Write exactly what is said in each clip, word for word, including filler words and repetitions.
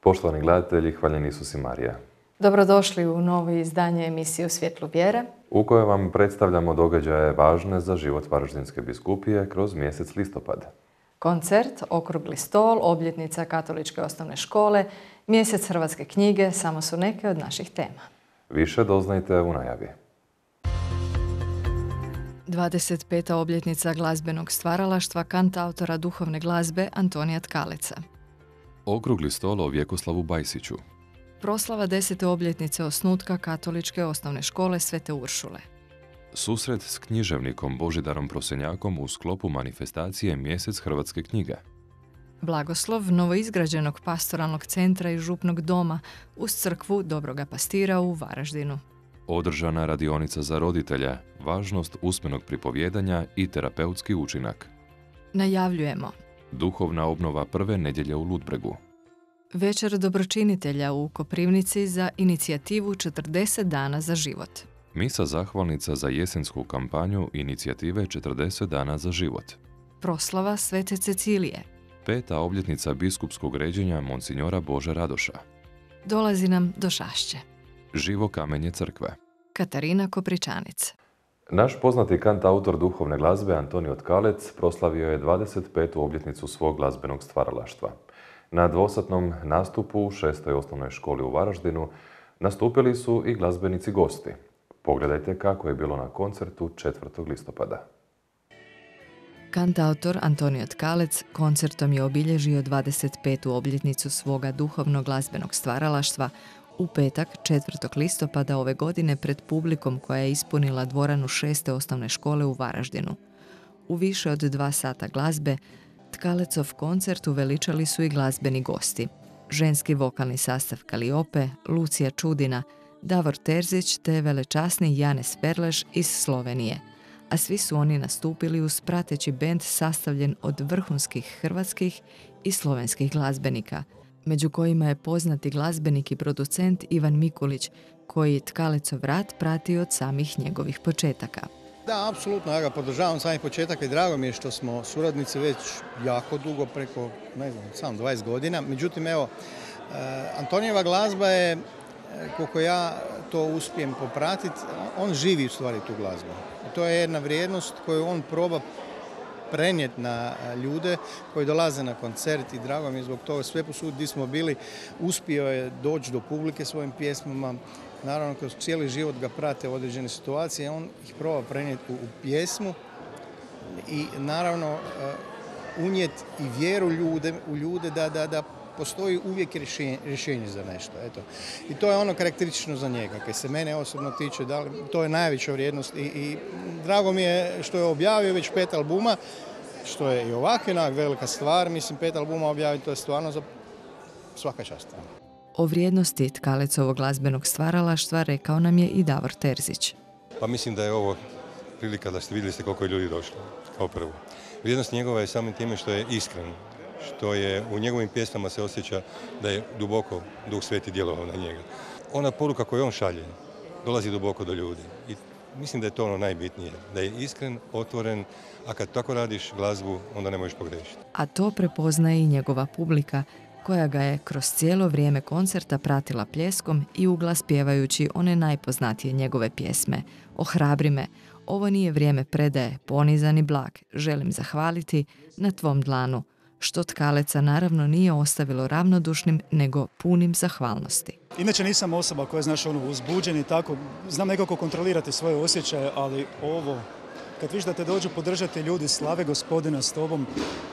Poštovani gledatelji, hvaljeni Isus i Marija. Dobrodošli u novo izdanje emisije U svjetlu vjere, u kojoj vam predstavljamo događaje važne za život Varaždinske biskupije kroz mjesec listopad. Koncert, okrugli stol, obljetnica Katoličke osnovne škole, mjesec hrvatske knjige samo su neke od naših tema. Više doznajte u najavi. dvadeset peta obljetnica glazbenog stvaralaštva kantautora duhovne glazbe Antonija Tkaleca. Okrugli stol o Vjekoslavu Bajsiću. Proslava desete obljetnice osnutka Katoličke osnovne škole Svete Uršule. Susret s književnikom Božidarom Prosenjakom u sklopu manifestacije Mjesec hrvatske knjige. Blagoslov novoizgrađenog pastoralnog centra i župnog doma uz crkvu Dobroga Pastira u Varaždinu. Održana radionica za roditelja, važnost usmenog pripovjedanja i terapeutski učinak. Najavljujemo Duhovna obnova prve nedjelje u Ludbregu. Večer dobročinitelja u Koprivnici za inicijativu četrdeset dana za život. Misa zahvalnica za jesensku kampanju inicijative četrdeset dana za život. Proslava Svete Cecilije. Peta obljetnica biskupskog ređenja Monsinjora Bože Radoša. Dolazi nam do Šašće. Živo kamenje crkve. Katarina Kopričanic. Naš poznati kantautor duhovne glazbe Antonio Tkalec proslavio je dvadeset petu obljetnicu svog glazbenog stvaralaštva. Na dvosatnom nastupu u šestoj osnovnoj školi u Varaždinu nastupili su i glazbenici gosti. Pogledajte kako je bilo na koncertu četvrtog listopada. Kantautor Antonio Tkalec koncertom je obilježio dvadeset petu obljetnicu svoga duhovnog glazbenog stvaralaštva u petak četvrtog listopada ove godine pred publikom koja je ispunila dvoranu šeste osnovne škole u Varaždinu. U više od dva sata glazbe Tkalecov koncert uveličali su i glazbeni gosti. Ženski vokalni sastav Kaliope, Lucija Čudina, Davor Terzić te velečasni Janez Perleš iz Slovenije. A svi su oni nastupili uz prateći bend sastavljen od vrhunskih hrvatskih i slovenskih glazbenika, među kojima je poznati glazbenik i producent Ivan Mikulić, koji Tkalecov rad prati od samih njegovih početaka. Da, apsolutno, ja ga podržavam samih početaka i drago mi je što smo suradnici već jako dugo, preko, ne znam, sam dvadeset godina. Međutim, evo, Antonijeva glazba je, koliko ja to uspijem popratiti, on živi u stvari tu glazbu. To je jedna vrijednost koju on proba prenijeti na ljude koji dolaze na koncert i drago mi je zbog toga. Sve posud gdje smo bili, uspio je doći do publike svojim pjesmama. Naravno, kroz cijeli život ga prate određene situacije, on ih proba prenijeti u, u pjesmu i naravno unijeti i vjeru ljude, u ljude da, da, da postoji uvijek rješenje, rješenje za nešto. Eto. I to je ono karakteristično za njega. Kad se mene osobno tiče, da, to je najveća vrijednost i, i drago mi je što je objavio već pet albuma, što je i ovako jednak velika stvar. Mislim, pet albuma objaviti, to je stvarno za svaka čast. O vrijednosti Tkalecovog glazbenog stvaralaštva rekao nam je i Davor Terzić. Pa mislim da je ovo prilika da ste vidjeli ste koliko je ljudi došlo, kao prvo. Vrijednost njegova je samim time što je iskren, što je u njegovim pjesmama se osjeća da je duboko Duh Sveti djelovao na njega. Ona poruka koju on šalje dolazi duboko do ljudi i mislim da je to ono najbitnije, da je iskren, otvoren, a kad tako radiš glazbu, onda ne možeš pogriješiti. A to prepoznaje i njegova publika, koja ga je kroz cijelo vrijeme koncerta pratila pljeskom i uglas pjevajući one najpoznatije njegove pjesme. Ohrabri me, ovo nije vrijeme predaje, ponizan i blag, želim zahvaliti na tvom dlanu, što Tkaleca naravno nije ostavilo ravnodušnim, nego punim zahvalnosti. Inače nisam osoba koja znaš ono uzbuđen i tako, znam nekako kontrolirati svoje osjećaje, ali ovo, kad viš da te dođu podržati ljudi, slave Gospodina s tobom,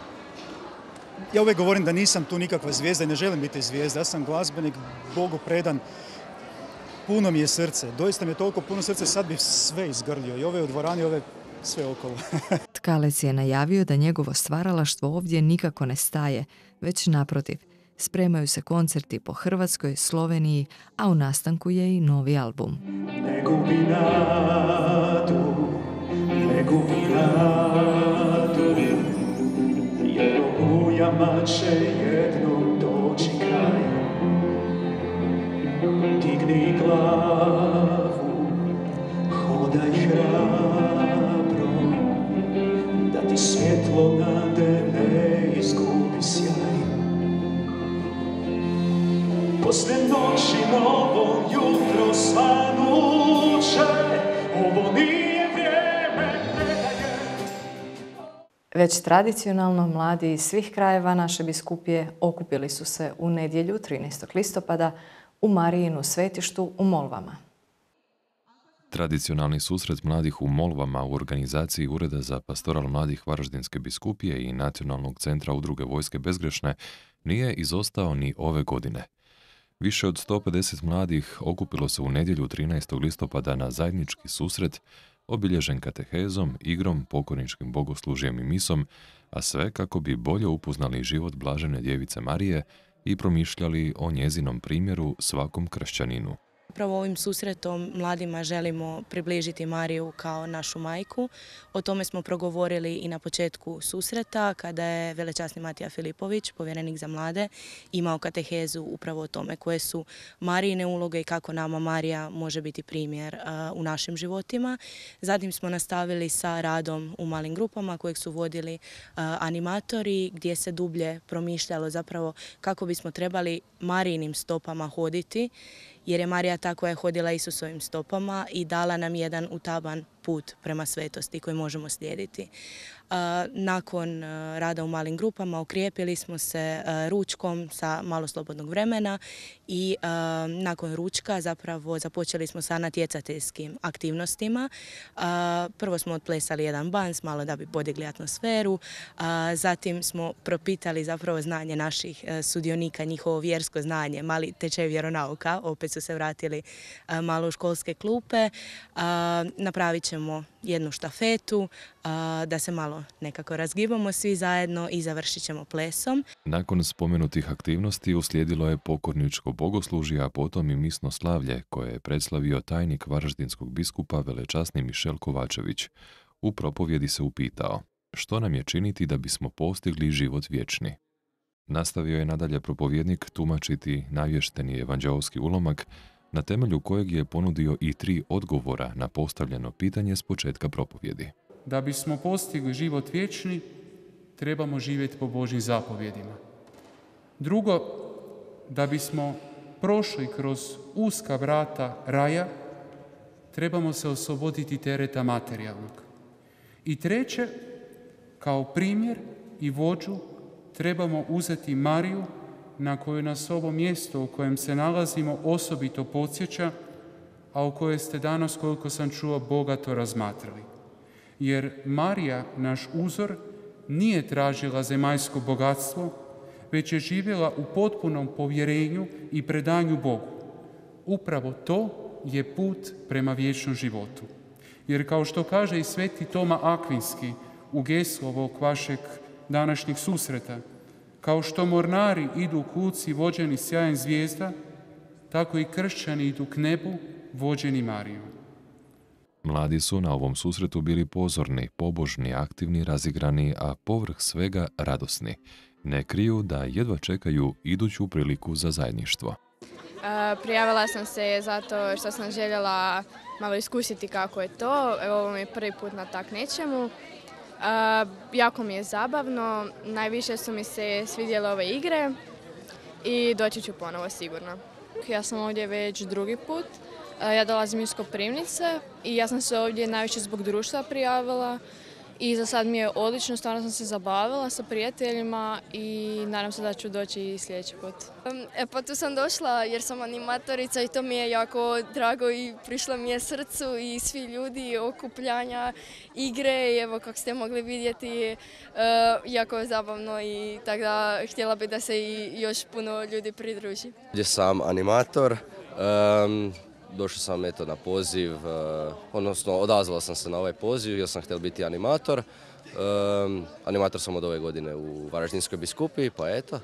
ja uvijek govorim da nisam tu nikakva zvijezda i ne želim biti zvijezda. Ja sam glazbenik, Bogu predan, puno mi je srce. Doista mi je toliko puno srce, sad bih sve izgrlio. I ove u dvorani, ove sve okolo. Tkalec je najavio da njegovo stvaralaštvo ovdje nikako ne staje, već naprotiv. Spremaju se koncerti po Hrvatskoj, Sloveniji, a u nastanku je i novi album. Ne gubi nadu, ne gubi nadu, jer ujama će jednom doći kraj. Digni glavu, hodaj hrabro, da ti svjetlo nade ne izgubi sjaj. Poslije noći novo jutro svanuće, ovo nije vrijeme predaje. Već tradicionalno mladi iz svih krajeva naše biskupije okupili su se u nedjelju trinaestog listopada u Marijinu svetištu u Molvama. Tradicionalni susret mladih u Molvama u organizaciji Ureda za pastoral mladih Varaždinske biskupije i Nacionalnog centra Udruge Vojske Bezgrešne nije izostao ni ove godine. Više od sto pedeset mladih okupilo se u nedjelju trinaestog listopada na zajednički susret, obilježen katehezom, igrom, pokorničkim bogoslužjem i misom, a sve kako bi bolje upoznali život Blažene djevice Marije i promišljali o njezinom primjeru svakom kršćaninu. Upravo ovim susretom mladima želimo približiti Mariju kao našu majku. O tome smo progovorili i na početku susreta kada je velečasni Matija Filipović, povjerenik za mlade, imao katehezu upravo o tome koje su Marijine uloge i kako nama Marija može biti primjer u našim životima. Zatim smo nastavili sa radom u malim grupama kojeg su vodili animatori gdje se dublje promišljalo zapravo kako bismo trebali Marijinim stopama hoditi, jer je Marija ta koja je hodila Isusovim stopama i dala nam jedan utaban put prema svetosti koji možemo slijediti. Nakon rada u malim grupama okrijepili smo se ručkom sa malo slobodnog vremena i nakon ručka zapravo započeli smo sa natjecateljskim aktivnostima. Prvo smo otplesali jedan bans, malo da bi podigli atmosferu, zatim smo propitali zapravo znanje naših sudionika, njihovo vjersko znanje, mali tečaj vjeronauka, opet su se vratili malo u školske klupe. Napravit ćemo jednu štafetu, da se malo nekako razgibamo svi zajedno i završit ćemo plesom. Nakon spomenutih aktivnosti uslijedilo je pokorničko bogoslužje, a potom i misno slavlje koje je predslavio tajnik varaždinskog biskupa velečasni Mišel Kovačević. U propovjedi se upitao što nam je činiti da bismo postigli život vječni. Nastavio je nadalje propovjednik tumačiti navješteni evanđeolski ulomak na temelju kojeg je ponudio i tri odgovora na postavljeno pitanje s početka propovjedi. Da bismo postigli život vječni, trebamo živjeti po Božjim zapovjedima. Drugo, da bismo prošli kroz uska vrata raja, trebamo se osloboditi tereta materijalnog. I treće, kao primjer i vođu trebamo uzeti Mariju, na koju nas ovo mjesto u kojem se nalazimo osobito podsjeća, a u kojoj ste danas, koliko sam čuo, bogato razmatrali. Jer Marija, naš uzor, nije tražila zemaljsko bogatstvo, već je živjela u potpunom povjerenju i predanju Bogu. Upravo to je put prema vječnom životu. Jer kao što kaže i sveti Toma Akvinski u geslu ovog vašeg današnjeg susreta, kao što mornari idu k luci vođeni sjajem zvijezda, tako i kršćani idu k nebu vođeni Marijom. Mladi su na ovom susretu bili pozorni, pobožni, aktivni, razigrani, a povrh svega radosni. Ne kriju da jedva čekaju iduću priliku za zajedništvo. Prijavila sam se zato što sam željela malo iskusiti kako je to. Evo, ovo mi je prvi put na tak nečemu. Uh, jako mi je zabavno, najviše su mi se svidjele ove igre i doći ću ponovo sigurno. Ja sam ovdje već drugi put, uh, ja dolazim iz Koprivnice i ja sam se ovdje najviše zbog društva prijavila i za sad mi je odlično, stvarno sam se zabavila sa prijateljima i nadam se da ću doći i sljedeći put. E, pa tu sam došla jer sam animatorica i to mi je jako drago i prišlo mi je srcu i svi ljudi, okupljanja, igre i evo kako ste mogli vidjeti, jako je zabavno i tako da htjela bi da se i još puno ljudi pridruži. Ovdje sam animator. Um... Došao sam eto na poziv, uh, odnosno odazvao sam se na ovaj poziv jer sam htio biti animator. Um, animator sam od ove godine u Varaždinskoj biskupiji, pa eto.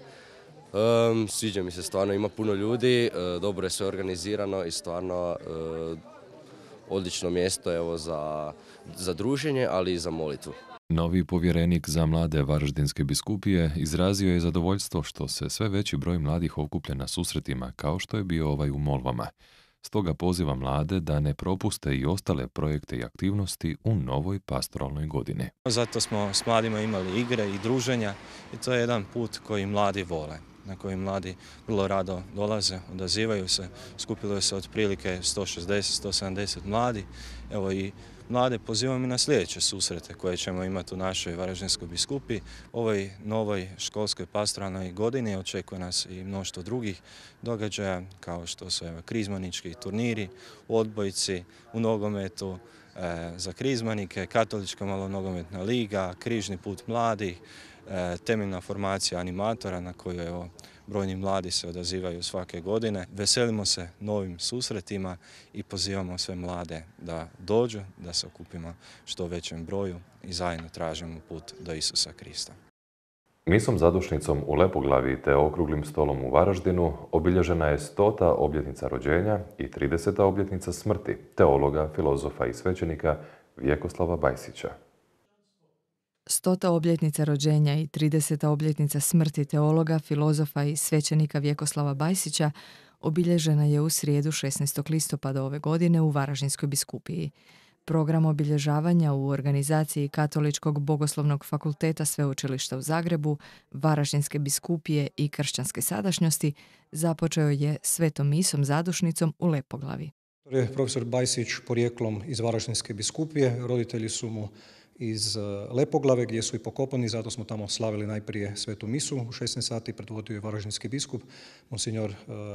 Um, sviđa mi se stvarno, ima puno ljudi, uh, dobro je sve organizirano i stvarno uh, odlično mjesto evo, za, za druženje, ali i za molitvu. Novi povjerenik za mlade Varaždinske biskupije izrazio je zadovoljstvo što se sve veći broj mladih okuplja na susretima kao što je bio ovaj u Molvama. Stoga poziva mlade da ne propuste i ostale projekte i aktivnosti u novoj pastoralnoj godini. Zato smo s mladima imali igre i druženja i to je jedan put koji mladi vole. na koji mladi vrlo rado dolaze, odazivaju se. Skupilo se otprilike sto šezdeset do sto sedamdeset mladi. Evo i mlade pozivamo i na sljedeće susrete koje ćemo imati u našoj Varaždinskoj biskupiji. Ovoj novoj školskoj pastoralnoj godini očekuje nas i mnoštvo drugih događaja, kao što su evo, krizmanički turniri, u odbojci, u nogometu, e, za krizmanike, katolička malonogometna liga, križni put mladih, e, temeljna formacija animatora na koju evo, brojni mladi se odazivaju svake godine. Veselimo se novim susretima i pozivamo sve mlade da dođu, da se okupimo što većem broju i zajedno tražimo put do Isusa Krista. Misom zadušnicom u Lepoglavi te okruglim stolom u Varaždinu obilježena je stota obljetnica rođenja i trideseta obljetnica smrti teologa, filozofa i svećenika Vjekoslava Bajsića. Stota obljetnica rođenja i trideseta obljetnica smrti teologa, filozofa i svećenika Vjekoslava Bajsića obilježena je u srijedu šesnaestog listopada ove godine u Varaždinskoj biskupiji. Program obilježavanja u organizaciji Katoličkog bogoslovnog fakulteta Sveučilišta u Zagrebu, Varaždinske biskupije i kršćanske sadašnjosti započeo je svetom misom zadušnicom u Lepoglavi. Profesor Bajsić porijeklom iz Varaždinske biskupije, roditelji su mu iz Lepoglave gdje su i pokopani, zato smo tamo slavili najprije svetu misu u šesnaest sati, predvodio je varaždinski biskup, monsignor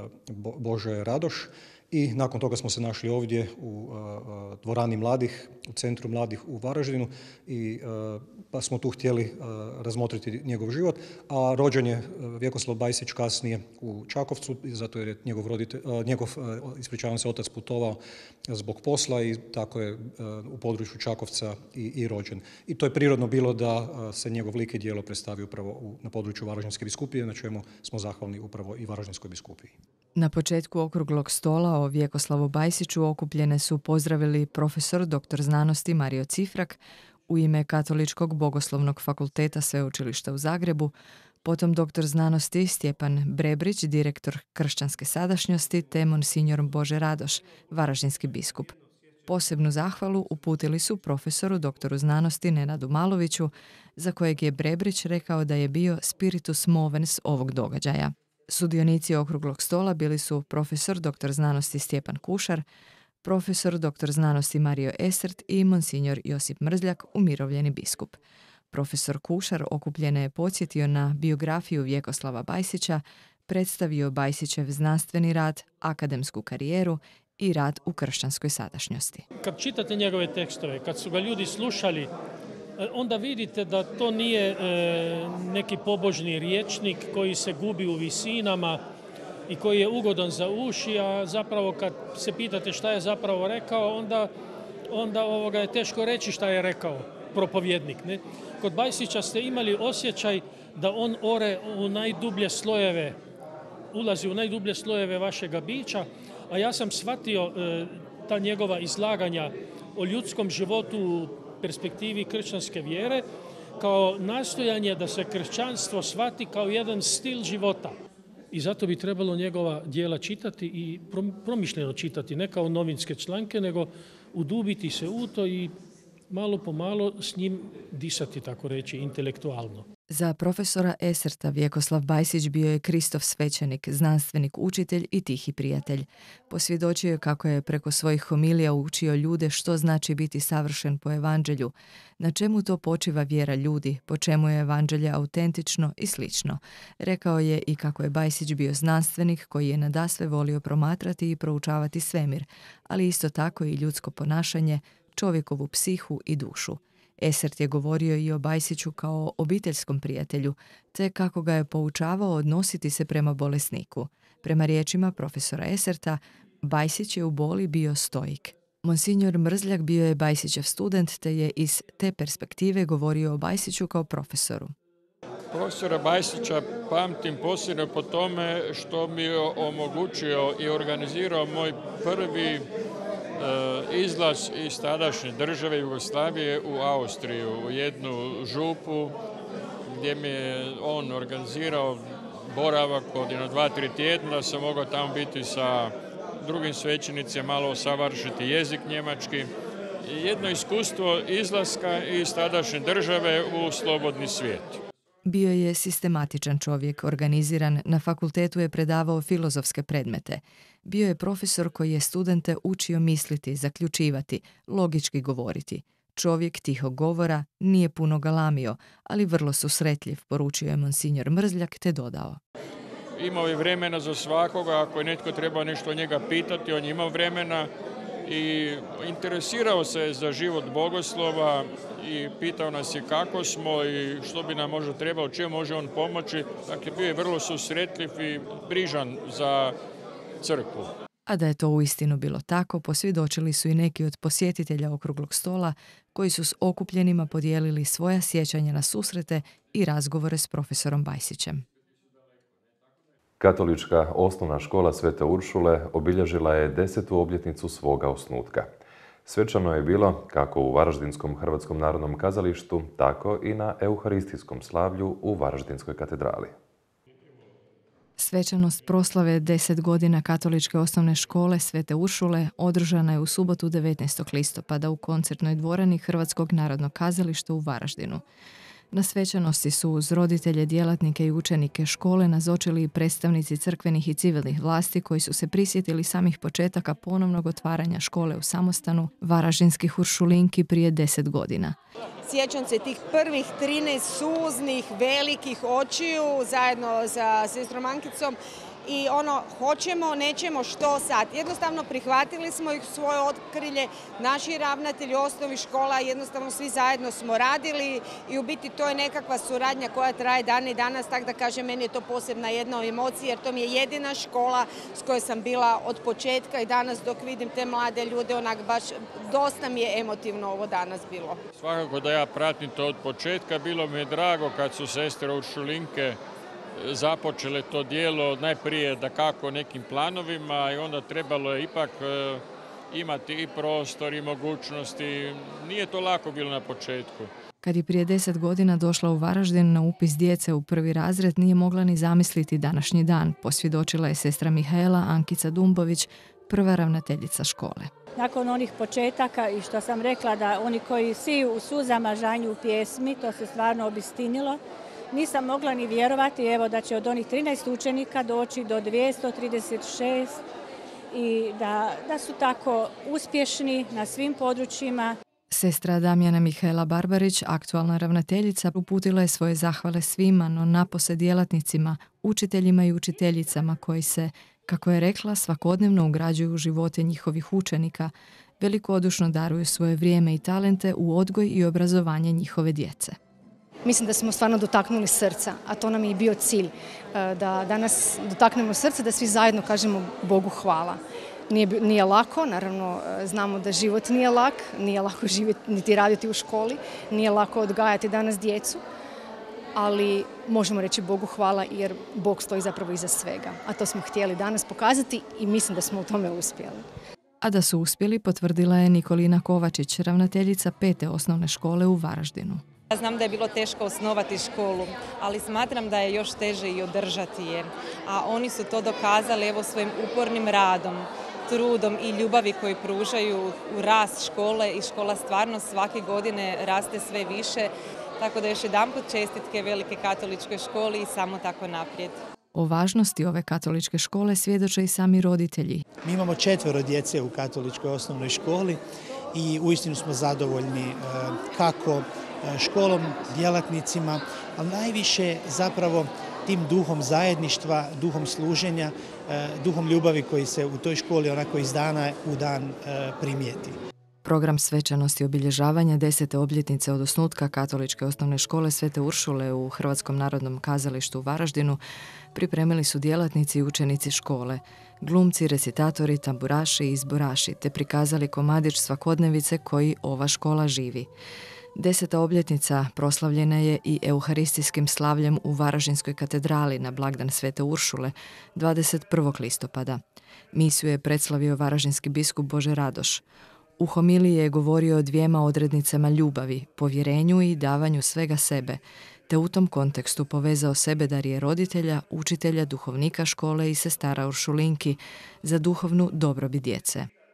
Bože Radoš, i nakon toga smo se našli ovdje u dvorani mladih, u centru mladih u Varaždinu i pa smo tu htjeli razmotriti njegov život, a rođen je Vjekoslav Bajsić kasnije u Čakovcu, zato jer je njegov, roditelj, njegov ispričavam se, otac putovao zbog posla i tako je u području Čakovca i, i rođen. I to je prirodno bilo da se njegov lik i djelo predstavi upravo u, na području Varaždinske biskupije, na čemu smo zahvalni upravo i Varaždinskoj biskupiji. Na početku okruglog stola o Vjekoslavu Bajsiću okupljene su pozdravili profesor doktor znanosti Mario Cifrak u ime Katoličkog bogoslovnog fakulteta Sveučilišta u Zagrebu, potom doktor znanosti Stjepan Brebrić, direktor kršćanske sadašnjosti, te monsignor Bože Radoš, varaždinski biskup. Posebnu zahvalu uputili su profesoru doktoru znanosti Nenadu Maloviću, za kojeg je Brebrić rekao da je bio spiritus movens ovog događaja. Sudionici okruglog stola bili su profesor doktor znanosti Stjepan Kušar, profesor doktor znanosti Mario Esert i monsignor Josip Mrzljak, umirovljeni biskup. Profesor Kušar okupljene je podsjetio na biografiju Vjekoslava Bajsića, predstavio Bajsićev znanstveni rad, akademsku karijeru i rad u kršćanskoj sadašnjosti. Kad čitate njegove tekstove, kad su ga ljudi slušali, onda vidite da to nije e, neki pobožni rječnik koji se gubi u visinama i koji je ugodan za uši, a zapravo kad se pitate šta je zapravo rekao, onda, onda ovoga je teško reći šta je rekao propovjednik. Ne? Kod Bajsića ste imali osjećaj da on ore u najdublje slojeve, ulazi u najdublje slojeve vašega bića, a ja sam shvatio e, ta njegova izlaganja o ljudskom životu u perspektivi kršćanske vjere kao nastojanje da se kršćanstvo shvati kao jedan stil života. I zato bi trebalo njegova djela čitati i promišljeno čitati, ne kao novinske članke, nego udubiti se u to i malo po malo s njim disati, tako reći, intelektualno. Za profesora Eserta Vjekoslav Bajsić bio je Kristov svećenik, znanstvenik, učitelj i tihi prijatelj. Posvjedočio je kako je preko svojih homilija učio ljude što znači biti savršen po evanđelju, na čemu to počiva vjera ljudi, po čemu je evanđelje autentično i slično. Rekao je i kako je Bajsić bio znanstvenik koji je nadasve volio promatrati i proučavati svemir, ali isto tako i ljudsko ponašanje, čovjekovu psihu i dušu. Esert je govorio i o Bajsiću kao obiteljskom prijatelju, te kako ga je poučavao odnositi se prema bolesniku. Prema riječima profesora Eserta, Bajsić je u boli bio stoik. Monsignor Mrzljak bio je Bajsićev student, te je iz te perspektive govorio o Bajsiću kao profesoru. Profesora Bajsića pamtim posebno po tome što mi je omogućio i organizirao moj prvi izlaz iz tadašnje države Jugoslavije u Austriju, u jednu župu gdje mi je on organizirao boravak od jedno dva, tri tjedna, da sam mogao tamo biti sa drugim svećenicima, malo savršiti jezik njemački. Jedno iskustvo izlaska iz tadašnje države u slobodni svijet. Bio je sistematičan čovjek, organiziran, na fakultetu je predavao filozofske predmete. Bio je profesor koji je studente učio misliti, zaključivati, logički govoriti. Čovjek tihog govora, nije puno galamio, ali vrlo susretljiv, poručio je monsignor Mrzljak te dodao. Imao je vremena za svakoga, ako je netko treba nešto njega pitati, on je imao vremena i interesirao se za život bogoslova i pitao nas je kako smo i što bi nam možda trebalo, čemu može on pomoći. Dakle, bio je vrlo susretljiv i brižan za crkvu. A da je to uistinu bilo tako, posvjedočili su i neki od posjetitelja okruglog stola koji su s okupljenima podijelili svoja sjećanja na susrete i razgovore s profesorom Bajsićem. Katolička osnovna škola Svete Uršule obilježila je desetu obljetnicu svoga osnutka. Svečano je bilo kako u Varaždinskom Hrvatskom narodnom kazalištu, tako i na euharistijskom slavlju u Varaždinskoj katedrali. Svečanost proslave deset godina Katoličke osnovne škole Svete Uršule održana je u subotu devetnaestog listopada u koncertnoj dvorani Hrvatskog narodnog kazališta u Varaždinu. Na svečanosti su uz roditelje, djelatnike i učenike škole nazočili i predstavnici crkvenih i civilnih vlasti koji su se prisjetili samih početaka ponovnog otvaranja škole u samostanu varaždinskih Uršulinki prije deset godina. Sjećam se tih prvih trinaest suznih, velikih očiju zajedno sa sestrom Ankicom i ono, hoćemo, nećemo, što sad. Jednostavno prihvatili smo ih u svoje otkrilje, naši ravnatelji osnovnih škola, jednostavno svi zajedno smo radili i u biti to je nekakva suradnja koja traje dan i danas, tako da kažem, meni je to posebna jedna emocija jer to mi je jedina škola s kojoj sam bila od početka i danas dok vidim te mlade ljude, onak baš dosta mi je emotivno ovo danas bilo. Svakako da ja pratim to od početka, bilo mi je drago kad su sestre Uršulinke započele to dijelo najprije da kako nekim planovima i onda trebalo je ipak e, imati i prostor i mogućnosti. Nije to lako bilo na početku. Kad je prije deset godina došla u Varaždin na upis djece u prvi razred, nije mogla ni zamisliti današnji dan, posvjedočila je sestra Mihaela Ankica Dumbović, prva ravnateljica škole. Nakon onih početaka i što sam rekla da oni koji siju u suzama žanju u pjesmi, to se stvarno obistinilo. Nisam mogla ni vjerovati evo, da će od onih trinaest učenika doći do dvjesto trideset šest i da, da su tako uspješni na svim područjima. Sestra Damjana Mihaela Barbarić, aktualna ravnateljica, uputila je svoje zahvale svima, no napose djelatnicima, učiteljima i učiteljicama koji se, kako je rekla, svakodnevno ugrađuju u živote njihovih učenika, velikodušno daruju svoje vrijeme i talente u odgoj i obrazovanje njihove djece. Mislim da smo stvarno dotaknuli srca, a to nam je i bio cilj, da danas dotaknemo srce, da svi zajedno kažemo Bogu hvala. Nije, nije lako, naravno znamo da život nije lak, nije lako živjeti niti raditi u školi, nije lako odgajati danas djecu, ali možemo reći Bogu hvala jer Bog stoji zapravo iza svega. A to smo htjeli danas pokazati i mislim da smo u tome uspjeli. A da su uspjeli, potvrdila je Nikolina Kovačić, ravnateljica pete osnovne škole u Varaždinu. Ja znam da je bilo teško osnovati školu, ali smatram da je još teže i održati je. A oni su to dokazali evo svojim upornim radom, trudom i ljubavi koju pružaju u rast škole i škola stvarno svake godine raste sve više. Tako da još jedanput čestitke Velike katoličkoj školi i samo tako naprijed. O važnosti ove katoličke škole svjedoče i sami roditelji. Mi imamo četvero djece u katoličkoj osnovnoj školi i uistinu smo zadovoljni kako školom, djelatnicima, ali najviše zapravo tim duhom zajedništva, duhom služenja, duhom ljubavi koji se u toj školi onako iz dana u dan primijeti. Program svečanosti obilježavanja desete obljetnice od osnutka Katoličke osnovne škole Svete Uršule u Hrvatskom narodnom kazalištu u Varaždinu pripremili su djelatnici i učenici škole, glumci, recitatori, tamburaši i zboraši, te prikazali komadić svakodnevice koji ova škola živi. Deseta obljetnica proslavljena je i euharistijskim slavljem u Varaždinskoj katedrali na blagdan Svete Uršule dvadeset prvog listopada. Misiju je predslavio varaždinski biskup Bože Radoš. U homiliji je govorio o dvijema odrednicama ljubavi, povjerenju i davanju svega sebe, te u tom kontekstu povezao sebedarije roditelja, učitelja, duhovnika škole i sestara Uršulinki za duhovnu dobrobit djece.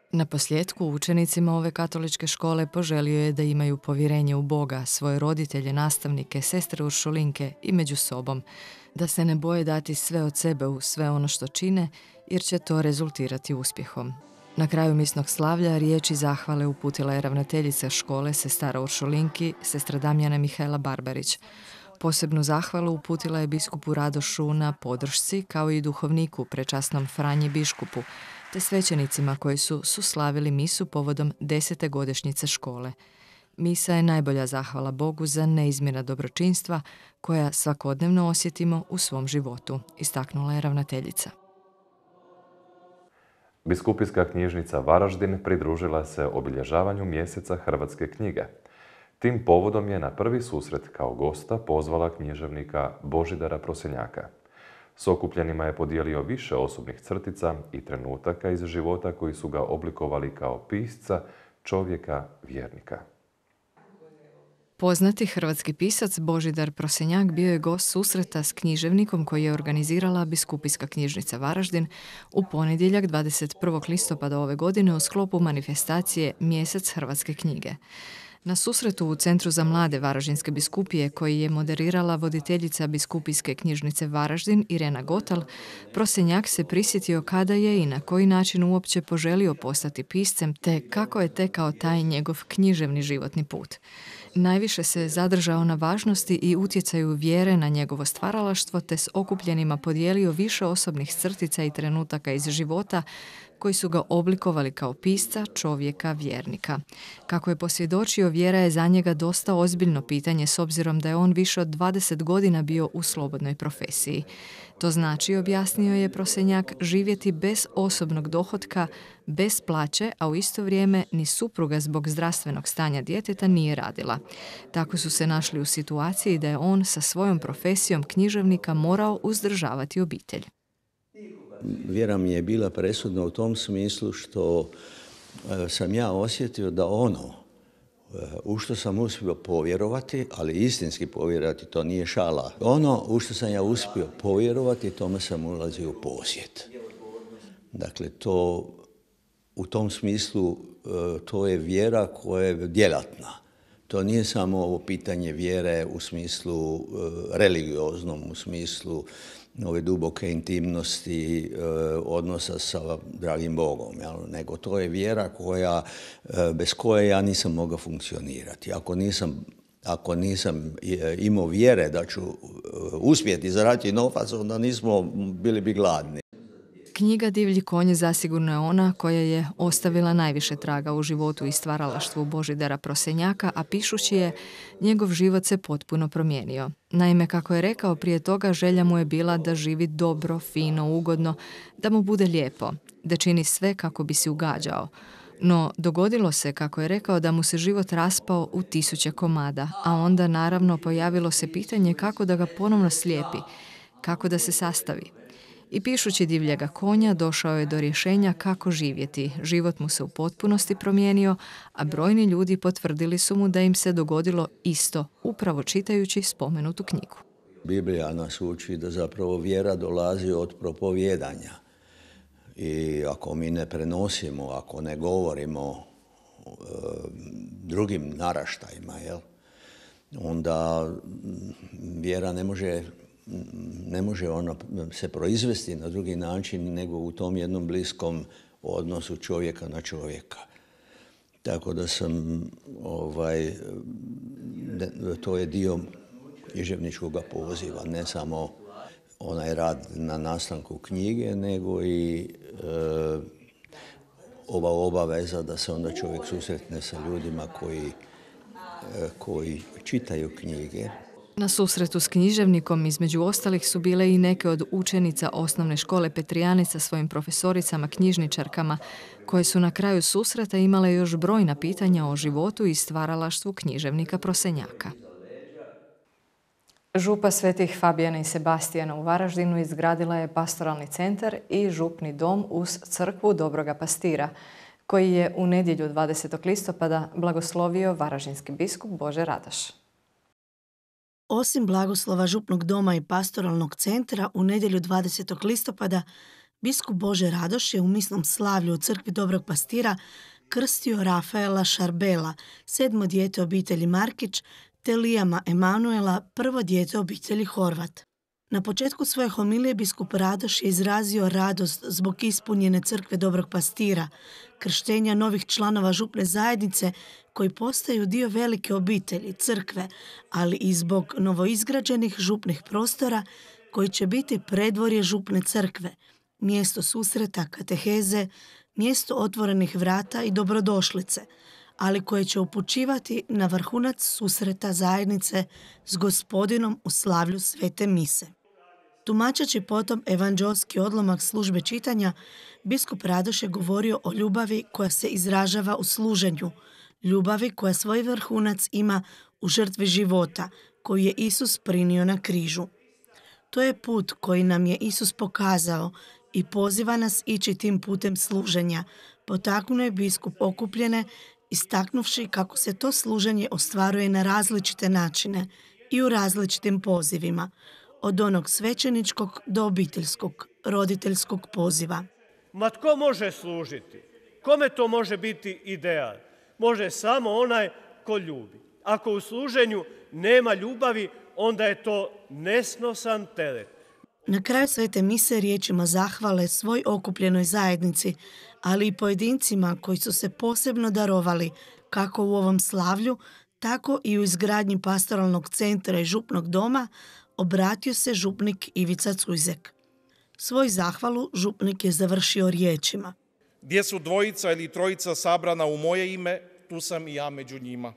Na posljedku učenicima ove katoličke škole poželio je da imaju povjerenje u Boga, svoje roditelje, nastavnike, sestre uršulinke i među sobom, da se ne boje dati sve od sebe u sve ono što čine, jer će to rezultirati uspjehom. Na kraju misnog slavlja riječi zahvale uputila je ravnateljica škole, sestara uršulinki, sestra Damjana Mihajla Barbarić. Posebnu zahvalu uputila je biskupu Radošu na podršci, kao i duhovniku, prečasnom Franji biskupu, te svećenicima koji su suslavili misu povodom desete godišnjice škole. Misa je najbolja zahvala Bogu za neizmjerna dobročinstva koja svakodnevno osjetimo u svom životu, istaknula je ravnateljica. Biskupijska knjižnica Varaždin pridružila se obilježavanju mjeseca hrvatske knjige. Tim povodom je na prvi susret kao gosta pozvala književnika Božidara Prosenjaka. S okupljenima je podijelio više osobnih crtica i trenutaka iz života koji su ga oblikovali kao pisca, čovjeka, vjernika. Poznati hrvatski pisac Božidar Prosenjak bio je gost susreta s književnikom koji je organizirala Biskupijska knjižnica Varaždin u ponedjeljak dvadeset prvog listopada ove godine u sklopu manifestacije Mjesec hrvatske knjige. Na susretu u Centru za mlade Varaždinske biskupije, koji je moderirala voditeljica Biskupijske knjižnice Varaždin Irena Gotal, Prosenjak se prisjetio kada je i na koji način uopće poželio postati piscem, te kako je tekao taj njegov književni životni put. Najviše se zadržao na važnosti i utjecaju vjere na njegovo stvaralaštvo, te s okupljenima podijelio više osobnih crtica i trenutaka iz života koji su ga oblikovali kao pisca, čovjeka, vjernika. Kako je posvjedočio, vjera je za njega dosta ozbiljno pitanje s obzirom da je on više od dvadeset godina bio u slobodnoj profesiji. To znači, objasnio je Prosenjak, živjeti bez osobnog dohotka, bez plaće, a u isto vrijeme ni supruga zbog zdravstvenog stanja djeteta nije radila. Tako su se našli u situaciji da je on sa svojom profesijom književnika morao uzdržavati obitelj. Vjera mi je bila presudna u tom smislu što sam ja osjetio da ono u što sam uspio povjerovati, ali istinski povjerovati, to nije šala. Ono u što sam ja uspio povjerovati, tome sam ulazio u posjet. Dakle, to u tom smislu to je vjera koja je djelatna. To nije samo ovo pitanje vjere u smislu religioznom, u smislu ove duboke intimnosti, odnosa sa dragim Bogom, nego to je vjera koja, bez koje ja nisam mogao funkcionirati. Ako nisam, ako nisam imao vjere da ću uspjeti zaraditi novac, onda nismo bili bi gladni. Knjiga Divlji konj zasigurno je ona koja je ostavila najviše traga u životu i stvaralaštvu Božidara Prosenjaka, a pišući je, njegov život se potpuno promijenio. Naime, kako je rekao prije toga, želja mu je bila da živi dobro, fino, ugodno, da mu bude lijepo, da čini sve kako bi si ugađao. No, dogodilo se, kako je rekao, da mu se život raspao u tisuće komada, a onda naravno pojavilo se pitanje kako da ga ponovno slijepi, kako da se sastavi. I pišući Divljega konja došao je do rješenja kako živjeti. Život mu se u potpunosti promijenio, a brojni ljudi potvrdili su mu da im se dogodilo isto, upravo čitajući spomenutu knjigu. Biblija nas uči da zapravo vjera dolazi od propovijedanja. I ako mi ne prenosimo, ako ne govorimo e, drugim naraštajima, jel, onda vjera ne može ne može ona se proizvesti na drugi način nego u tom jednom bliskom odnosu čovjeka na čovjeka. Tako da sam, ovaj, to je dio književničkog poziva, ne samo onaj rad na nastanku knjige, nego i e, ova obaveza da se onda čovjek susretne sa ljudima koji, e, koji čitaju knjige. Na susretu s književnikom između ostalih su bile i neke od učenica osnovne škole Petrijane sa svojim profesoricama knjižničarkama, koje su na kraju susreta imale još brojna pitanja o životu i stvaralaštvu književnika Prosenjaka. Župa Svetih Fabijana i Sebastijana u Varaždinu izgradila je pastoralni centar i župni dom uz crkvu Dobroga Pastira, koji je u nedjelju dvadesetog listopada blagoslovio varaždinski biskup Bože Radoš. Osim blagoslova župnog doma i pastoralnog centra, u nedjelju dvadesetog listopada Biskup Bože Radoš je u misnom slavlju u crkvi Dobrog pastira krstio Rafaela Šarbela, sedmo dijete obitelji Markić, te Lijama Emanuela, prvo dijete obitelji Horvat. Na početku svoje homilije biskup Radoš je izrazio radost zbog ispunjene crkve Dobrog pastira, krštenja novih članova župne zajednice koji postaju dio velike obitelji, crkve, ali i zbog novoizgrađenih župnih prostora koji će biti predvorje župne crkve, mjesto susreta, kateheze, mjesto otvorenih vrata i dobrodošlice, ali koje će upućivati na vrhunac susreta zajednice s Gospodinom u slavlju svete mise. Tumačeći potom evanđelski odlomak službe čitanja, biskup Radoš je govorio o ljubavi koja se izražava u služenju, ljubavi koja svoj vrhunac ima u žrtvi života, koju je Isus prinio na križu. To je put koji nam je Isus pokazao i poziva nas ići tim putem služenja, potaknuo je biskup okupljene, istaknuvši kako se to služenje ostvaruje na različite načine i u različitim pozivima, od onog svećeničkog do obiteljskog, roditeljskog poziva. Ma tko može služiti? Kome to može biti ideal? Može samo onaj ko ljubi. Ako u služenju nema ljubavi, onda je to nesnosan teret. Na kraju svete mise riječima zahvale svoj okupljenoj zajednici, ali i pojedincima koji su se posebno darovali kako u ovom slavlju, tako i u izgradnji pastoralnog centra i župnog doma, obratio se župnik Ivica Cujzek. Svoj zahvalu župnik je završio riječima: Gdje su dvojica ili trojica sabrana u moje ime, tu sam i ja među njima.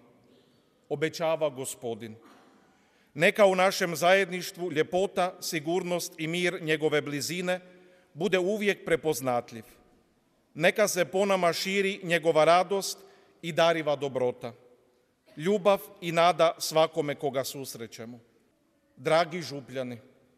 Obećava Gospodin. Neka u našem zajedništvu ljepota, sigurnost i mir njegove blizine bude uvijek prepoznatljiv. Neka se po nama širi njegova radost i dariva dobrota. Ljubav i nada svakome koga susrećemo. Dragi župljani,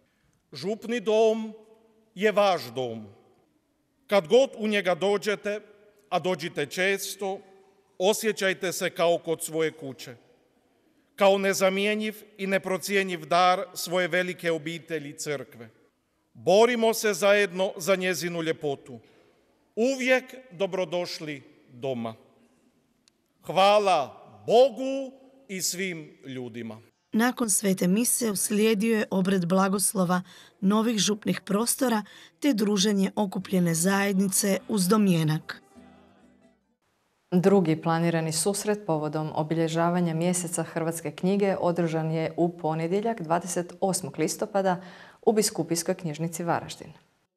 župni dom je vaš dom. Kad god u njega dođete, a dođite često, osjećajte se kao kod svoje kuće, kao nezamjenjiv i neprocjenjiv dar svoje velike obitelji crkve. Borimo se zajedno za njezinu ljepotu. Uvijek dobrodošli doma. Hvala Bogu i svim ljudima. Nakon svete mise uslijedio je obred blagoslova novih župnih prostora te druženje okupljene zajednice uz domjenak. Drugi planirani susret povodom obilježavanja mjeseca hrvatske knjige održan je u ponedjeljak dvadeset osmog listopada u Biskupijskoj knjižnici Varaždin.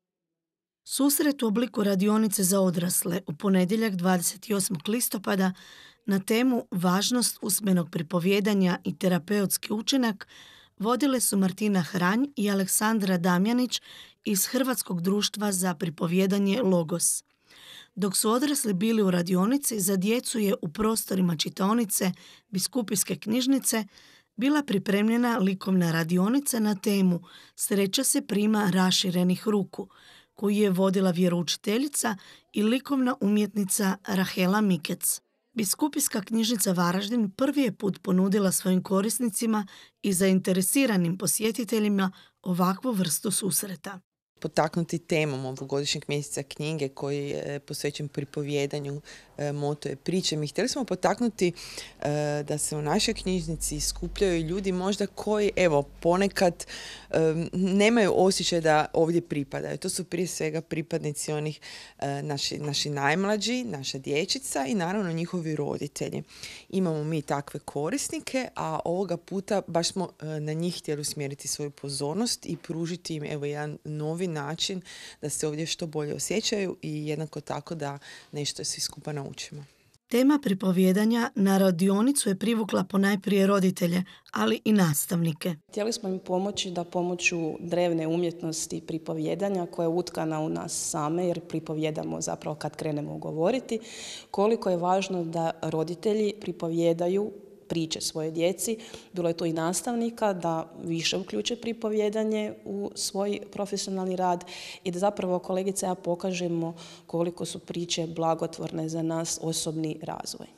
Susret u obliku radionice za odrasle u ponedjeljak dvadeset osmog listopada na temu važnost usmenog pripovjedanja i terapeutski učinak vodile su Martina Hranj i Aleksandra Damjanić iz Hrvatskog društva za pripovjedanje Logos. Dok su odrasli bili u radionici, za djecu je u prostorima čitaonice Biskupijske knjižnice bila pripremljena likovna radionica na temu Sreća se prima raširenih ruku, koju je vodila vjeroučiteljica i likovna umjetnica Rahela Mikec. Biskupijska knjižnica Varaždin prvi je put ponudila svojim korisnicima i zainteresiranim posjetiteljima ovakvu vrstu susreta. Potaknuti temom ovogodišnjeg mjeseca knjige koji je posvećen pripovjedanju, moto je priče. Mi htjeli smo potaknuti da se u našoj knjižnici skupljaju ljudi možda koji, evo, ponekad nemaju osjećaj da ovdje pripadaju. To su prije svega pripadnici onih naši, naši najmlađi, naša dječica i naravno njihovi roditelji. Imamo mi takve korisnike, a ovoga puta baš smo na njih htjeli usmjeriti svoju pozornost i pružiti im, evo, jedan novi način da se ovdje što bolje osjećaju i jednako tako da nešto svi skupa naučimo. Tema pripovjedanja na radionicu je privukla ponajprije roditelje, ali i nastavnike. Htjeli smo im pomoći da pomoću drevne umjetnosti pripovjedanja koja je utkana u nas same, jer pripovjedamo zapravo kad krenemo govoriti, koliko je važno da roditelji pripovjedaju priče svoje djeci. Bilo je to i nastavnika da više uključe pripovjedanje u svoj profesionalni rad i da zapravo kolegice ja pokažemo koliko su priče blagotvorne za nas osobni razvoj.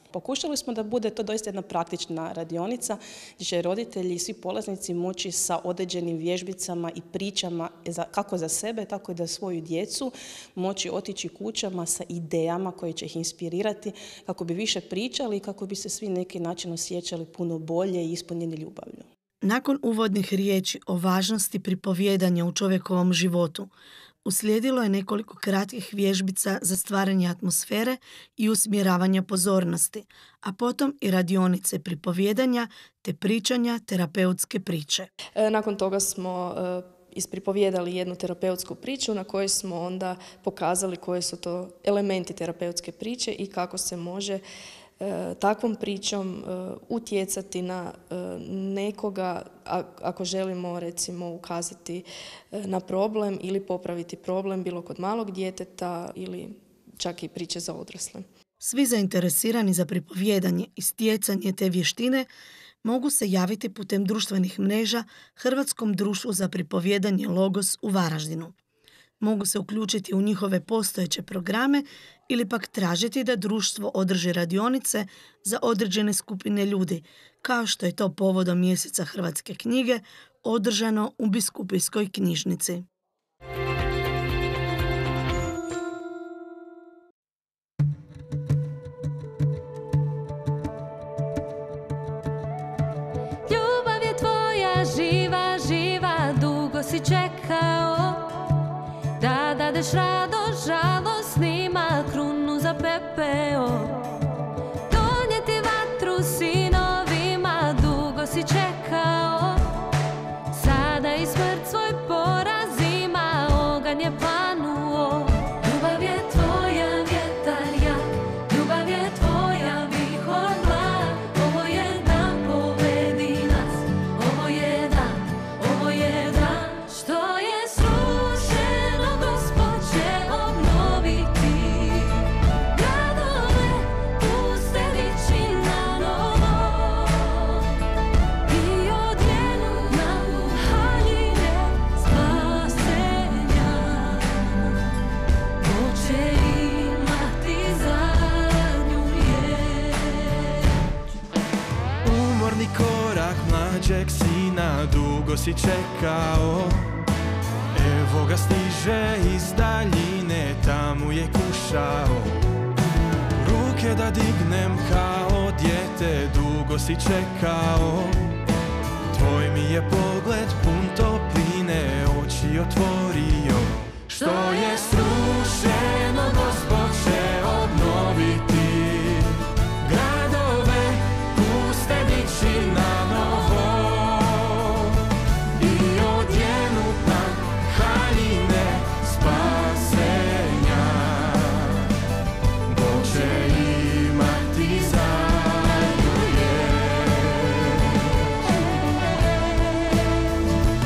Pokušali smo da bude to doista jedna praktična radionica gdje će roditelji i svi polaznici moći sa određenim vježbicama i pričama kako za sebe, tako i za svoju djecu moći otići kućama sa idejama koje će ih inspirirati kako bi više pričali i kako bi se svi neki način osjećali puno bolje i ispunjeni ljubavlju. Nakon uvodnih riječi o važnosti pripovijedanja u čovjekovom životu, uslijedilo je nekoliko kratkih vježbica za stvaranje atmosfere i usmjeravanja pozornosti, a potom i radionice pripovijedanja te pričanja terapeutske priče. Nakon toga smo ispripovijedali jednu terapeutsku priču na kojoj smo onda pokazali koji su to elementi terapeutske priče i kako se može takvom pričom utjecati na nekoga ako želimo recimo ukazati na problem ili popraviti problem bilo kod malog djeteta ili čak i priče za odrasle. Svi zainteresirani za pripovijedanje i stjecanje te vještine mogu se javiti putem društvenih mreža Hrvatskom društvu za pripovijedanje Logos u Varaždinu. Mogu se uključiti u njihove postojeće programe ili pak tražiti da društvo održi radionice za određene skupine ljudi, kao što je to povodom mjeseca hrvatske knjige održano u Biskupijskoj knjižnici. Ljubav je tvoja živa, živa, dugo si čekao da dadeš radost žalosnima, krunu za pepeo. Donijeti vatru sinovima, dugo si čekao. Sada i smrt svoj poraz ima, oganj je planuo. Ljubav je tvoja vjetar jak, ljubav je tvoja vihor blag. Ovo je dan, povedi nas, ovo je dan, ovo je dan. Što je srušeno, Gospod će obnoviti. Gradove puste dići na novo i odjenu nam haljine spasenja. Bog će imati zadnju riječ. Umorni korak mlađeg sina dugo si čekao. Evo ga stiže iz daljine, tamo je kušao. Ruke da dignem kao dijete, dugo si čekao. Tvoj mi je pogled pun topline, oči otvorio. Što je srušeno, Gospod će obnoviti. Gradove puste dići na novo i odjenut nam haljine spasenja. Bog će imati zadnju riječ.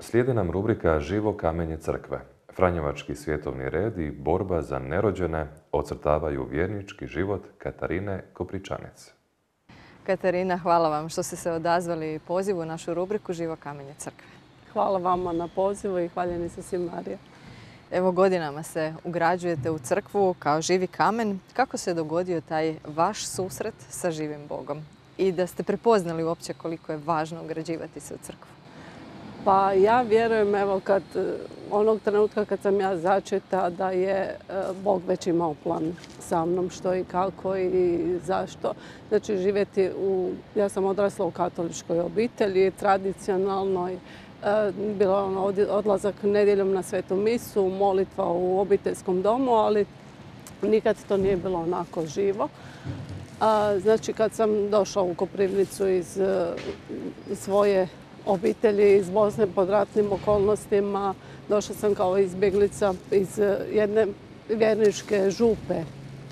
Slijedi nam rubrika Živo kamenje crkve. Franjevački svjetovni red i borba za nerođene ocrtavaju vjernički život Katarine Kopričanec. Katarina, hvala vam što ste se odazvali pozivu u našu rubriku Živo kamenje crkve. Hvala vama na pozivu i hvaljeni se svim Marija. Evo, godinama se ugrađujete u crkvu kao živi kamen. Kako se dogodio taj vaš susret sa živim Bogom? I da ste prepoznali uopće koliko je važno ugrađivati se u crkvu? Pa ja vjerujem, evo, kad onog trenutka kad sam ja začeta da je Bog već imao plan sa mnom što i kako i zašto. Znači živjeti u, ja sam odrasla u katoličkoj obitelji, tradicionalnoj, bilo je ono odlazak nedjeljom na svetu misu, molitva u obiteljskom domu, ali nikad to nije bilo onako živo. Znači kad sam došla u Koprivnicu iz svoje obitelji iz Bosne pod ratnim okolnostima, došla sam kao izbjeglica iz jedne vjerničke župe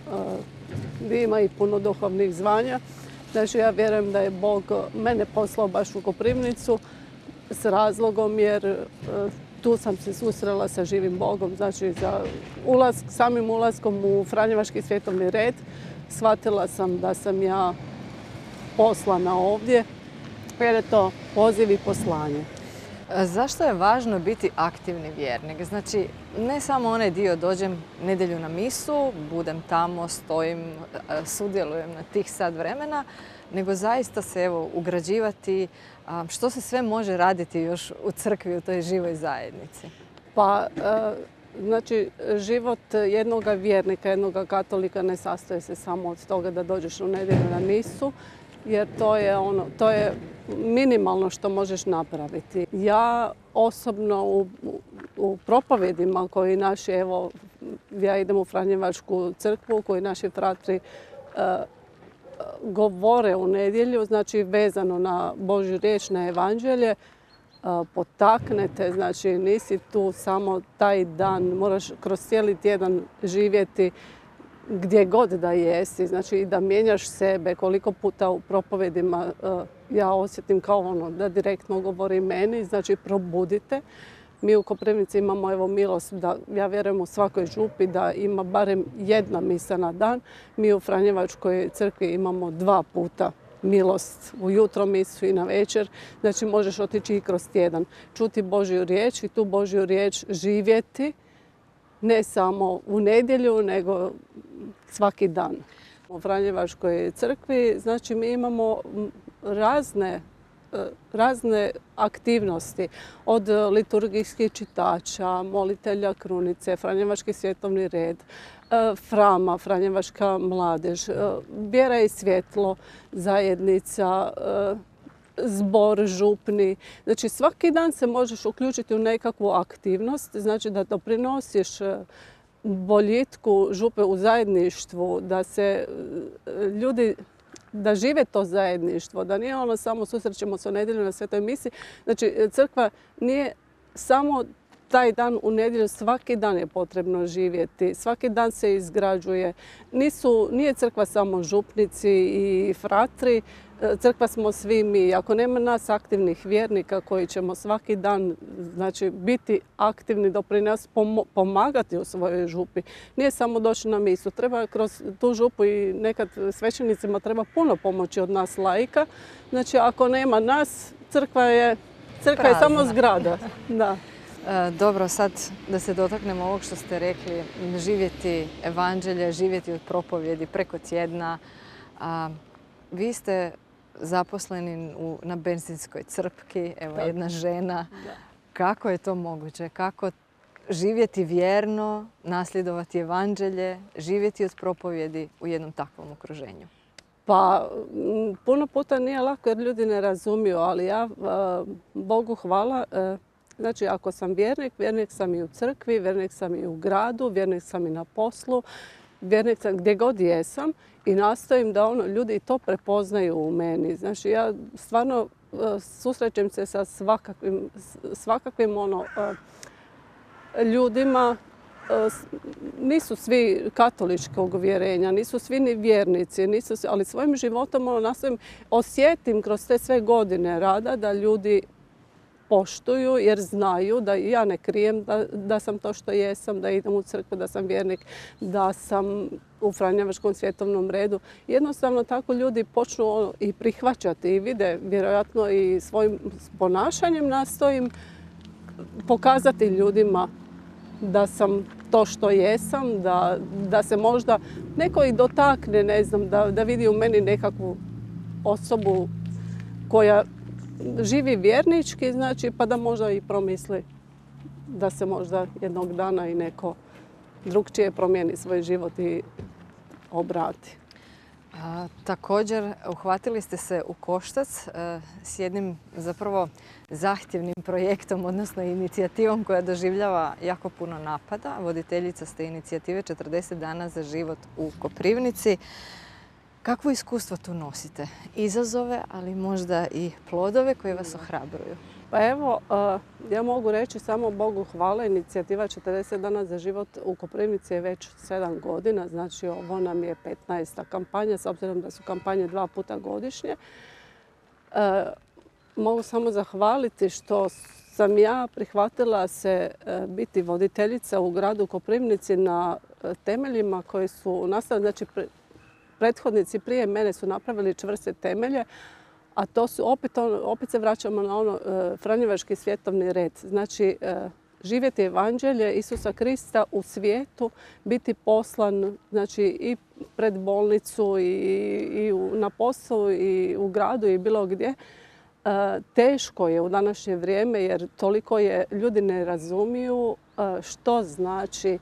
gdje ima i puno duhovnih zvanja. Znači ja vjerujem da je Bog mene poslao baš u Koprivnicu s razlogom jer tu sam se susrela sa živim Bogom. Znači za ulaz, samim ulaskom u Franjevački svjetovni red shvatila sam da sam ja poslana ovdje jer je to poziv i poslanje. Zašto je važno biti aktivni vjernik? Znači, ne samo onaj dio dođem nedjelju na misu, budem tamo, stojim, sudjelujem na tih sat vremena, nego zaista se evo ugrađivati što se sve može raditi još u crkvi, u toj živoj zajednici. Pa, znači, život jednog vjernika, jednog katolika ne sastoji se samo od toga da dođeš u nedjelju na misu, jer to je ono, to je minimalno što možeš napraviti. Ja osobno u, u propovedima koji naši, evo, ja idem u Franjevačku crkvu, koji naši fratri uh, govore u nedjelju, znači vezano na Božju riječ, na evanđelje, uh, potaknete, znači nisi tu samo taj dan, moraš kroz cijeli tjedan živjeti gdje god da jesi, znači da mijenjaš sebe, koliko puta u propovedima uh, ja osjetim kao ono da direktno govori meni, znači probudite. Mi u Koprivnici imamo evo milost da ja vjerujem u svakoj župi da ima barem jedna misa na dan. Mi u Franjevačkoj crkvi imamo dva puta milost, ujutro misu i na večer. Znači možeš otići i kroz tjedan, čuti Božju riječ i tu Božju riječ živjeti ne samo u nedjelju, nego svaki dan. U Franjevačkoj crkvi, znači mi imamo razne, razne aktivnosti, od liturgijskih čitača, molitelja krunice, Franjevački svjetovni red, Frama, Franjevačka mladež, Vjera i svjetlo, zajednica, zbor župni. Znači svaki dan se možeš uključiti u nekakvu aktivnost, znači da doprinosiš boljitku župe u zajedništvu, da se ljudi da žive to zajedništvo, da nije ono samo susrećemo se u nedjelju na svetoj misi. Znači crkva nije samo taj dan u nedjelju, svaki dan je potrebno živjeti, svaki dan se izgrađuje. Nisu, nije crkva samo župnici i fratri, crkva smo svi mi. Ako nema nas aktivnih vjernika koji ćemo svaki dan znači, biti aktivni, doprinos, pomagati u svojoj župi, nije samo doći na misu. Treba kroz tu župu i nekad svećenicima treba puno pomoći od nas laika. Znači ako nema nas, crkva je, crkva je samo zgrada. Da. Dobro, sad da se dotaknemo ovog što ste rekli, živjeti evanđelje, živjeti od propovjedi preko tjedna. A, vi ste zaposleni u, na benzinskoj crpki, evo tak. Jedna žena. Da. Kako je to moguće? Kako živjeti vjerno, nasljedovati evanđelje, živjeti od propovjedi u jednom takvom okruženju? Pa, puno puta nije lako jer ljudi ne razumiju, ali ja, Bogu hvala, znači, ako sam vjernik, vjernik sam i u crkvi, vjernik sam i u gradu, vjernik sam i na poslu, vjernik sam gdje god jesam i nastojim da ono, ljudi to prepoznaju u meni. Znači, ja stvarno susrećem se sa svakakvim, svakakvim ono, ljudima. Nisu svi katoličkog uvjerenja, nisu svi ni vjernici, nisu svi, ali svojim životom ono, nastojim osjetim kroz te sve godine rada da ljudi poštuju jer znaju da ja ne krijem da, da sam to što jesam, da idem u crkvu, da sam vjernik, da sam u Franjevačkom svjetovnom redu. Jednostavno tako ljudi počnu i prihvaćati i vide, vjerojatno i svojim ponašanjem nastojim pokazati ljudima da sam to što jesam, da, da se možda neko i dotakne, ne znam, da, da vidi u meni nekakvu osobu koja živi vjernički, znači, pa da možda i promisli da se možda jednog dana i neko drugčije promijeni svoj život i obrati. A, također, uhvatili ste se u koštac a, s jednim zapravo zahtjevnim projektom, odnosno inicijativom koja doživljava jako puno napada. Voditeljica ste inicijative četrdeset dana za život u Koprivnici. Kakvo iskustvo tu nosite? Izazove, ali možda i plodove koji vas ohrabruju. Pa evo, ja mogu reći samo Bogu hvala, inicijativa četrdeset dana za život u Koprivnici je već sedam godina, znači ovo nam je petnaesta kampanja, s obzirom da su kampanje dva puta godišnje. Mogu samo zahvaliti što sam ja prihvatila se biti voditeljica u gradu Koprivnici na temeljima koji su nastali, znači prethodnici prije mene su napravili čvrste temelje, a to su opet, opet se vraćamo na ono Franjevački svjetovni red. Znači, živjeti evanđelje Isusa Krista u svijetu, biti poslan, znači, i pred bolnicu i, i na poslu i u gradu i bilo gdje. Teško je u današnje vrijeme jer toliko je, ljudi ne razumiju što znači,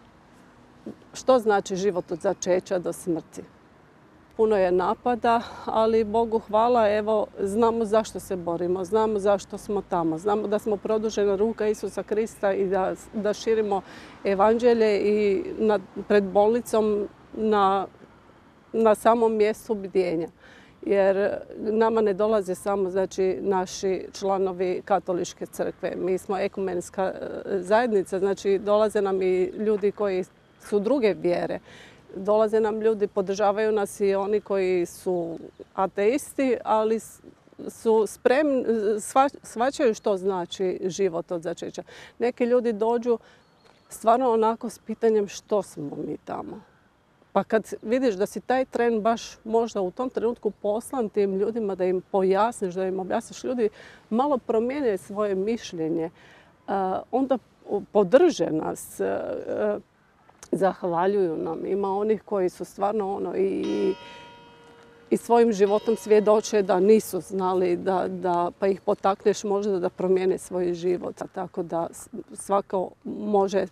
što znači život od začeća do smrti. Puno je napada, ali Bogu hvala, evo, znamo zašto se borimo, znamo zašto smo tamo, znamo da smo produžena ruka Isusa Krista i da, da širimo evanđelje i na, pred bolnicom na, na samom mjestu bdjenja. Jer nama ne dolaze samo, znači, naši članovi katoličke crkve. Mi smo ekumenska zajednica, znači dolaze nam i ljudi koji su druge vjere. Dolaze nam ljudi, podržavaju nas i oni koji su ateisti, ali su spremni, shvaćaju što znači život od začeća. Neki ljudi dođu stvarno onako s pitanjem što smo mi tamo. Pa kad vidiš da si taj tren baš možda u tom trenutku poslan tim ljudima da im pojasniš, da im objasniš, ljudi malo promijene svoje mišljenje, onda podrže nas, zahvaljuju nam. Ima onih koji su stvarno ono i, i svojim životom svjedoče da nisu znali, da, da, pa ih potakneš možda da promijene svoj život. Tako da svako može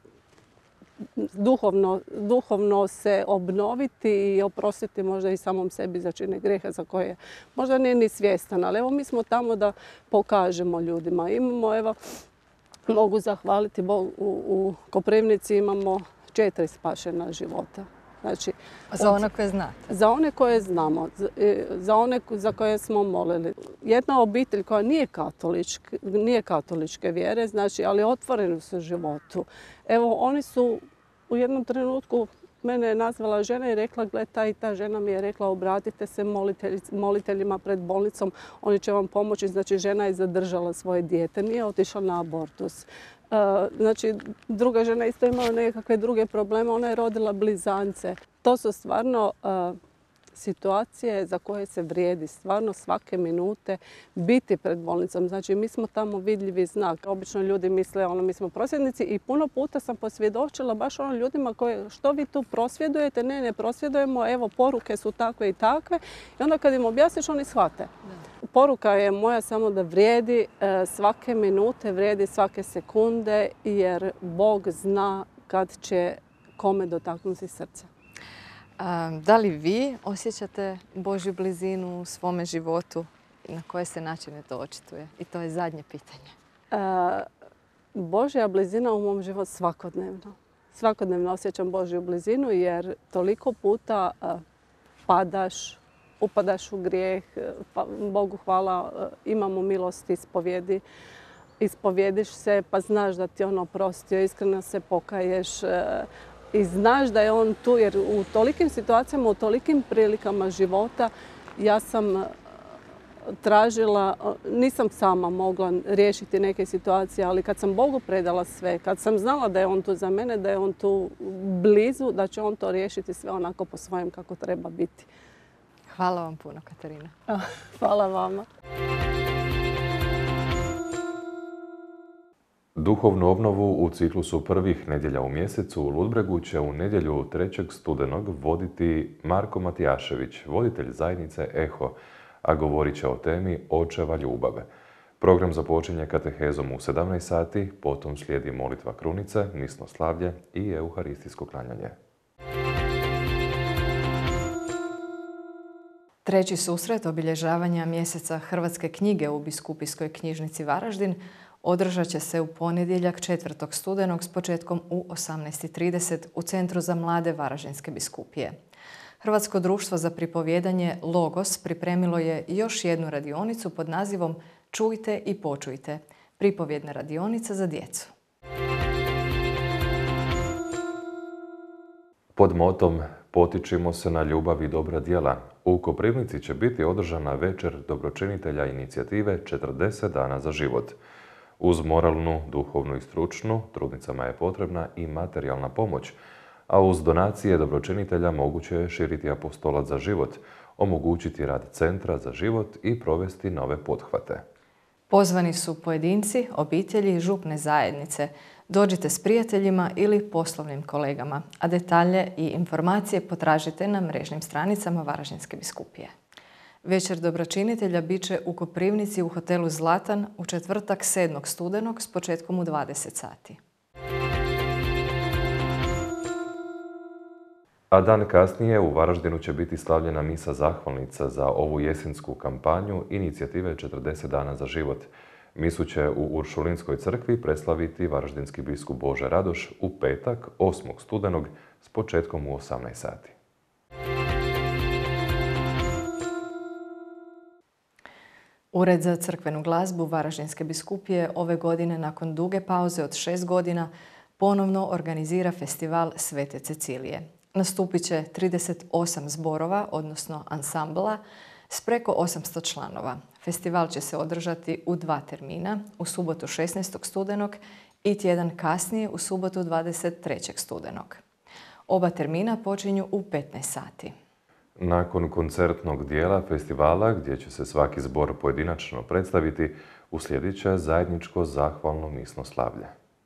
duhovno, duhovno se obnoviti i oprostiti možda i samom sebi za čine grijeha za koje možda nije ni svjestan. Ali evo mi smo tamo da pokažemo ljudima. Imamo, evo, mogu zahvaliti Bogu, u, u Koprivnici imamo četiri spašena života. Znači, za one koje znate? Za one koje znamo, za one za koje smo molili. Jedna obitelj koja nije, katoličk, nije katoličke vjere, znači, ali otvoreni su životu. Evo, oni su u jednom trenutku, mene je nazvala žena i rekla, gle, ta i ta žena mi je rekla, obratite se molitelj, moliteljima pred bolnicom, oni će vam pomoći. Znači, žena je zadržala svoje dijete, nije otišla na abortus. Znači, druga žena isto imala nekakve druge probleme, ona je rodila blizance. To su stvarno uh, situacije za koje se vrijedi stvarno svake minute biti pred bolnicom. Znači, mi smo tamo vidljivi znak. Obično ljudi misle, ono, mi smo prosvjednici i puno puta sam posvjedočila baš ono ljudima koje, što vi tu prosvjedujete? Ne, ne prosvjedujemo, evo, poruke su takve i takve. I onda kad im objasniš, oni shvate. Poruka je moja samo da vrijedi svake minute, vrijedi svake sekunde, jer Bog zna kad će kome dotaknuti srce. A, da li vi osjećate Božju blizinu u svome životu i na koje se načine to očituje? I to je zadnje pitanje. A, Božja blizina u mom životu svakodnevno. Svakodnevno osjećam Božju blizinu jer toliko puta a, padaš, upadaš u grijeh, pa Bogu hvala, imamo milost ispovjedi. Ispovjediš se pa znaš da ti on oprostio, iskreno se pokaješ i znaš da je on tu jer u tolikim situacijama, u tolikim prilikama života ja sam tražila, nisam sama mogla riješiti neke situacije, ali kad sam Bogu predala sve, kad sam znala da je On tu za mene, da je On tu blizu, da će On to riješiti sve onako po svojem kako treba biti. Hvala vam puno, Katarina. Hvala vama. Duhovnu obnovu u ciklusu prvih nedjelja u mjesecu u Ludbregu će u nedjelju trećeg studenog voditi Marko Matijašević, voditelj zajednice Eho, a govorit će o temi Očeva ljubav. Program započinje katehezom u sedamnaest sati, potom slijedi molitva krunice, misno slavlje i euharistijsko klanjanje. Treći susret obilježavanja mjeseca hrvatske knjige u Biskupijskoj knjižnici Varaždin održat će se u ponedjeljak četvrtog studenog s početkom u osamnaest i trideset u Centru za mlade Varaždinske biskupije. Hrvatsko društvo za pripovjedanje Logos pripremilo je još jednu radionicu pod nazivom Čujte i počujte, pripovjedna radionica za djecu. Pod motom Potičimo se na ljubav i dobra djela u Koprivnici će biti održana večer dobročinitelja inicijative četrdeset dana za život. Uz moralnu, duhovnu i stručnu, trudnicama je potrebna i materijalna pomoć, a uz donacije dobročinitelja moguće je širiti apostolat za život, omogućiti rad Centra za život i provesti nove pothvate. Pozvani su pojedinci, obitelji i župne zajednice. Dođite s prijateljima ili poslovnim kolegama, a detalje i informacije potražite na mrežnim stranicama Varaždinske biskupije. Večer dobročinitelja bit će u Koprivnici u hotelu Zlatan u četvrtak sedmog studenog s početkom u dvadeset sati. A dan kasnije u Varaždinu će biti slavljena misa zahvalnica za ovu jesensku kampanju inicijative četrdeset dana za život. Misu će u Uršulinskoj crkvi preslaviti varaždinski biskup Bože Radoš u petak osmog studenog s početkom u osamnaest sati. Ured za crkvenu glazbu Varaždinske biskupije ove godine nakon duge pauze od šest godina ponovno organizira festival Svete Cecilije. Nastupit će trideset osam zborova, odnosno ansambla, s preko osamsto članova. Festival će se održati u dva termina, u subotu šesnaestog studenog i tjedan kasnije u subotu dvadeset trećeg studenog. Oba termina počinju u petnaest sati. Nakon koncertnog dijela festivala, gdje će se svaki zbor pojedinačno predstaviti, uslijedit će zajedničko zahvalno misno slavlje.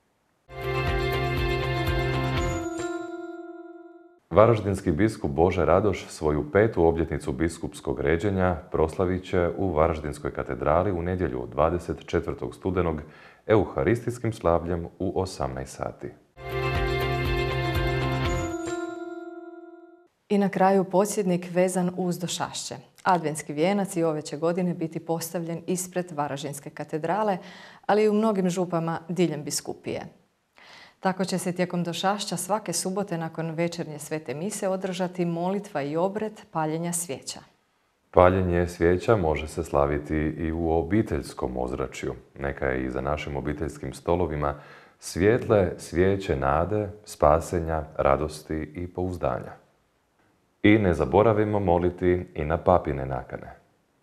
Varaždinski biskup Bože Radoš svoju petu obljetnicu biskupskog ređenja proslavit će u Varaždinskoj katedrali u nedjelju dvadeset četvrtog studenog euharistijskim slavljem u osamnaest sati. I na kraju podsjetnik vezan uz Došašće. Adventski vijenac i ove će godine biti postavljen ispred Varaždinske katedrale, ali i u mnogim župama diljem biskupije. Tako će se tijekom Došašća svake subote nakon večernje svete mise održati molitva i obred paljenja svijeća. Paljenje svijeća može se slaviti i u obiteljskom ozračju. Neka je i za našim obiteljskim stolovima svijetle svijeće nade, spasenja, radosti i pouzdanja. I ne zaboravimo moliti i na papine nakane.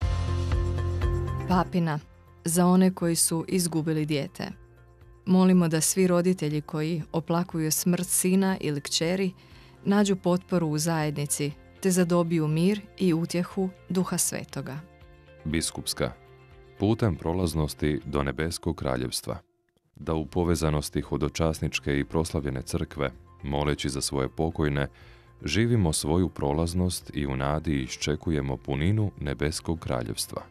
Papina, za one koji su izgubili dijete. Molimo da svi roditelji koji oplakuju smrt sina ili kćeri nađu potporu u zajednici te zadobiju mir i utjehu Duha Svetoga. Biskupska. Putem prolaznosti do nebeskog kraljevstva. Da u povezanosti hodočasničke i proslavljene crkve, moleći za svoje pokojne, živimo svoju prolaznost i u nadi iščekujemo puninu nebeskog kraljevstva.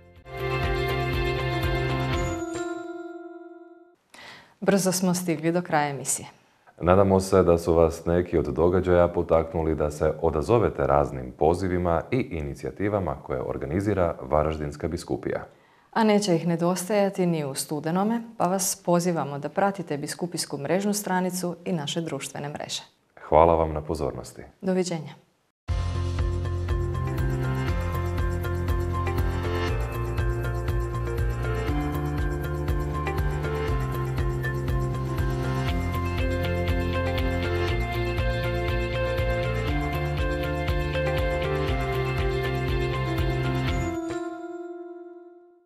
Brzo smo stigli do kraja emisije. Nadamo se da su vas neki od događaja potaknuli da se odazovete raznim pozivima i inicijativama koje organizira Varaždinska biskupija. A neće ih nedostajati ni u studenome, pa vas pozivamo da pratite biskupijsku mrežnu stranicu i naše društvene mreže. Hvala vam na pozornosti. Doviđenja.